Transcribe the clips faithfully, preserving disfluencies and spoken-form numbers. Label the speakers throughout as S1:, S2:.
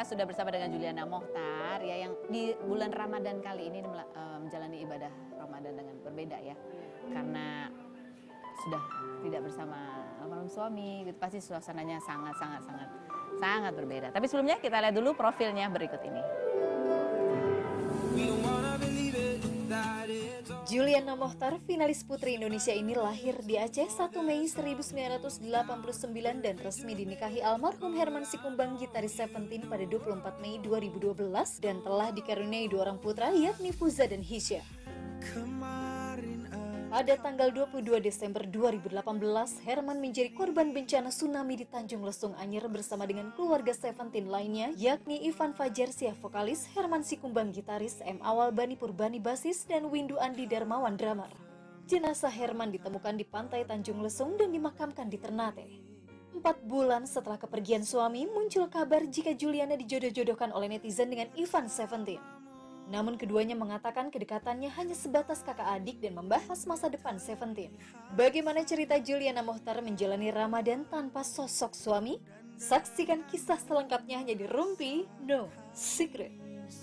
S1: kita sudah bersama dengan Juliana Mochtar ya, yang di bulan Ramadan kali ini uh, menjalani ibadah Ramadan dengan berbeda ya, karena sudah tidak bersama almarhum suami, gitu pasti suasananya sangat sangat sangat sangat berbeda. Tapi sebelumnya kita lihat dulu profilnya berikut ini.
S2: Juliana Mochtar, finalis Putri Indonesia ini lahir di Aceh satu Mei seribu sembilan ratus delapan puluh sembilan dan resmi dinikahi almarhum Herman Sikumbang, gitaris Seventeen, pada dua puluh empat Mei dua ribu dua belas dan telah dikaruniai dua orang putra, yakni Fuza dan Hisya. Pada tanggal dua puluh dua Desember dua ribu delapan belas, Herman menjadi korban bencana tsunami di Tanjung Lesung Anyer bersama dengan keluarga Seventeen lainnya, yakni Ivan Fajar Syah vokalis, Herman Sikumbang gitaris, M. Awal Bani Purbani basis, dan Windu Andi Darmawan drummer. Jenazah Herman ditemukan di pantai Tanjung Lesung dan dimakamkan di Ternate. Empat bulan setelah kepergian suami, muncul kabar jika Juliana dijodoh-jodohkan oleh netizen dengan Ivan Seventeen. Namun keduanya mengatakan kedekatannya hanya sebatas kakak adik dan membahas masa depan Seventeen. Bagaimana cerita Juliana Mochtar menjalani Ramadan tanpa sosok suami? Saksikan kisah selengkapnya hanya di Rumpi No Secret.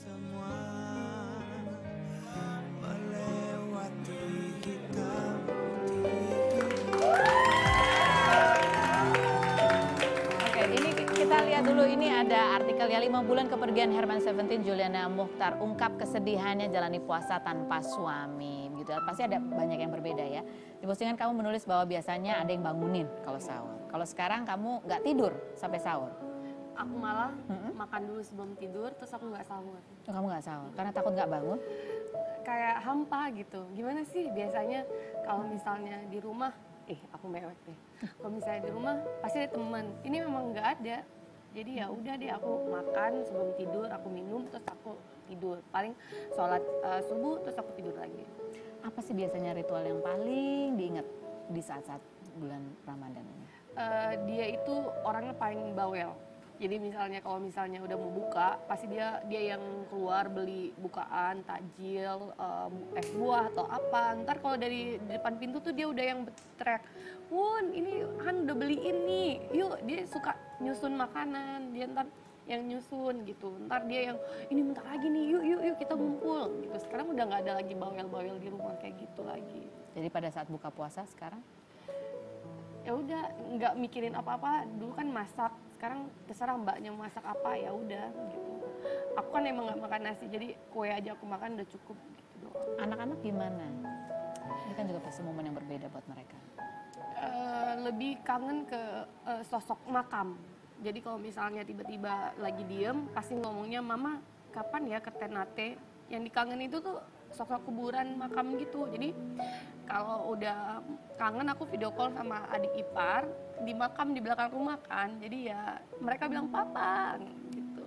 S1: Kita lihat dulu, ini ada artikel ya, lima bulan kepergian Herman Seventeen, Juliana Mochtar ungkap kesedihannya jalani puasa tanpa suami. Gitu. Pasti ada banyak yang berbeda ya. Di postingan kamu menulis bahwa biasanya ada yang bangunin kalau sahur. Kalau sekarang kamu nggak tidur sampai sahur.
S3: Aku malah hmm? makan dulu sebelum tidur, terus aku nggak sahur.
S1: Oh, kamu nggak sahur karena takut nggak bangun?
S3: Kayak hampa gitu. Gimana sih biasanya kalau misalnya di rumah, eh aku mewek deh. Kalau misalnya di rumah pasti ada teman. Ini memang nggak ada. Jadi ya udah deh, aku makan sebelum tidur, aku minum, terus aku tidur. Paling sholat uh, subuh, terus aku tidur lagi.
S1: Apa sih biasanya ritual yang paling diingat di saat-saat bulan Ramadan ini?
S3: Uh, dia itu orangnya paling bawel. Jadi misalnya kalau misalnya udah mau buka, pasti dia dia yang keluar beli bukaan, takjil, uh, es buah atau apa. Ntar kalau dari depan pintu tuh dia udah yang teriak, "Wun, ini Han udah beliin nih, yuk." Dia suka nyusun makanan, dia ntar yang nyusun gitu. Ntar dia yang, "Ini bentar lagi nih, yuk yuk yuk kita ngumpul." Gitu. Sekarang udah nggak ada lagi bawel-bawel di rumah kayak gitu lagi.
S1: Jadi pada saat buka puasa sekarang?
S3: Ya udah, nggak mikirin apa-apa. Dulu kan masak, sekarang terserah mbaknya masak apa, ya udah gitu. Aku kan emang nggak makan nasi, jadi kue aja aku makan udah cukup gitu doang.
S1: Anak-anak gimana? Ini kan juga pasti momen yang berbeda buat mereka.
S3: Uh, lebih kangen ke uh, sosok makam. Jadi kalau misalnya tiba-tiba lagi diem, pasti ngomongnya, "Mama kapan ya ke Ternate?" Yang dikangen itu tuh sosok kuburan makam gitu. Jadi kalau udah kangen, aku video call sama adik ipar di makam di belakang rumah kan. Jadi ya mereka bilang papa gitu.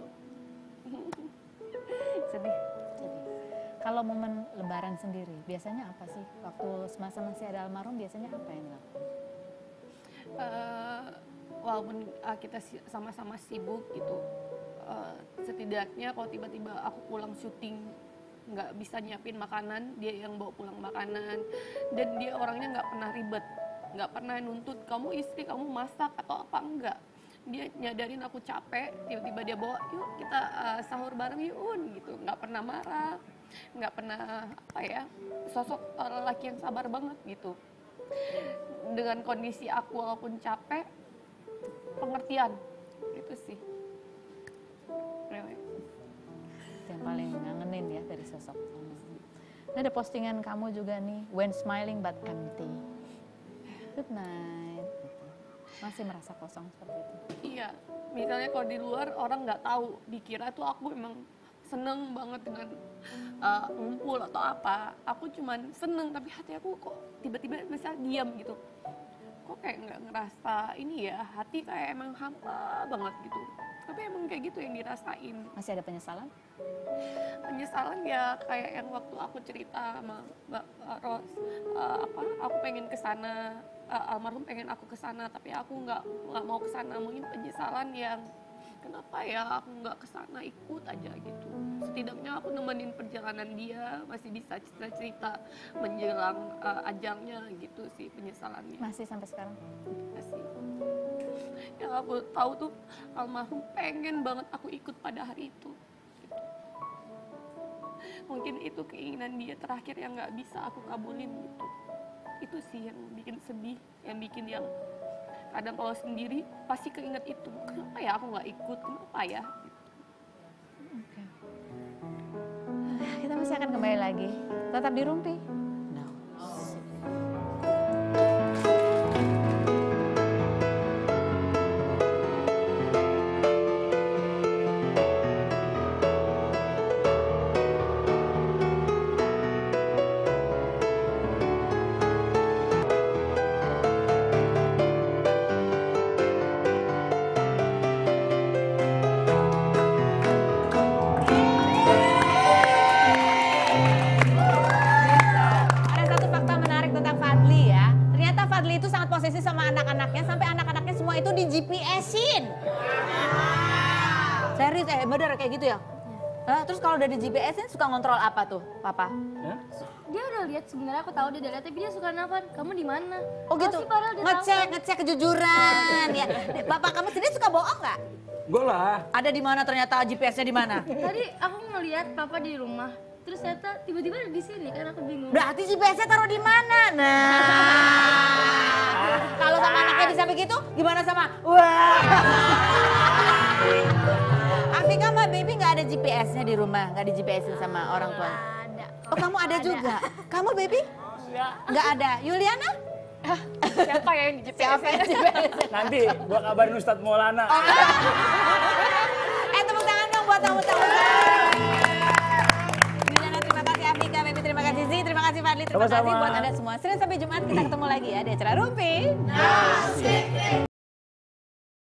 S1: Sedih. Sedih. Kalau momen lebaran sendiri, biasanya apa sih? Waktu semasa masih ada almarhum, biasanya apa yang dilakukan?
S3: Uh, walaupun uh, kita sama-sama sibuk gitu, uh, setidaknya kalau tiba-tiba aku pulang syuting nggak bisa nyiapin makanan, dia yang bawa pulang makanan. Dan dia orangnya nggak pernah ribet, nggak pernah nuntut kamu istri kamu masak atau apa, enggak. Dia nyadarin aku capek, tiba-tiba dia bawa, "Yuk kita uh, sahur bareng yuk Un," gitu. Nggak pernah marah, nggak pernah apa ya, sosok uh, lelaki yang sabar banget gitu. Dengan kondisi aku walaupun capek, pengertian itu sih.
S1: Yang paling ngangenin ya dari sosok. Nah, ada postingan kamu juga nih, "When smiling but empty, good night." Masih merasa kosong seperti itu?
S3: Iya, misalnya kalau di luar orang nggak tahu, dikira tuh aku emang seneng banget dengan uh, ngumpul atau apa. Aku cuman seneng, tapi hati aku kok tiba-tiba misalnya diam gitu. Kok kayak nggak ngerasa ini ya, hati kayak emang hampa banget gitu. Tapi emang kayak gitu yang dirasain.
S1: Masih ada penyesalan?
S3: Penyesalan ya kayak yang waktu aku cerita sama Mbak Ros, uh, apa aku pengen ke sana, uh, almarhum pengen aku ke sana tapi aku nggak nggak mau ke sana. Mungkin penyesalan yang kenapa ya aku nggak ke sana, ikut aja gitu. Setidaknya aku nemenin perjalanan dia, masih bisa cerita-cerita menjelang uh, ajangnya gitu sih penyesalannya.
S1: Masih sampai sekarang?
S3: Masih. Yang aku tahu tuh almarhum pengen banget aku ikut pada hari itu. Gitu. Mungkin itu keinginan dia terakhir yang nggak bisa aku kabulin gitu. Itu sih yang bikin sedih, yang bikin yang kadang kalau sendiri pasti keinget itu. Kenapa ya aku nggak ikut? Kenapa ya?
S1: Oke. Kita masih akan kembali lagi. Tetap di Rumpi. No. Fadli itu sangat posesif sama anak-anaknya sampai anak-anaknya semua itu di G P S-in. Serius, eh bener kayak gitu ya? Hah? Terus kalau udah di G P S-in suka ngontrol apa tuh, Papa?
S4: Hah?
S5: Dia udah lihat, sebenarnya aku tahu dia udah lihat, tapi dia suka nelfon, kamu di mana?
S1: Oh gitu,
S5: Pasti padahal dia
S1: ngecek,
S5: tahu.
S1: ngecek kejujuran ya. Bapak kamu sendiri suka bohong nggak?
S4: Gue lah.
S1: Ada di mana ternyata G P S-nya di mana?
S5: Tadi aku ngeliat papa di rumah, terus ternyata tiba-tiba ada di sini, kan aku bingung.
S1: Berarti G P S-nya taruh di mana? Nah, kalau sama anaknya bisa begitu, gimana sama? Wah. Afika sama Baby nggak ada G P S-nya di rumah, nggak di G P S-in sama orang tua.
S5: Ada.
S1: Oh kamu ada juga? Kamu Baby? Nggak ada. Yuliana?
S3: Siapa ya yang di G P S?
S1: Siapa yang G P S?
S4: Nanti gua kabarin Ustadz Maulana.
S1: Eh tepuk tangan dong buat tamu-tamu. Yuliana terima kasih, Afika, Baby terima kasih, Zi, terima kasih Fadli, terima
S4: Sama-sama.
S1: kasih buat Anda semua. Senin sampai Jumat kita ketemu lagi ya di acara Rumpi.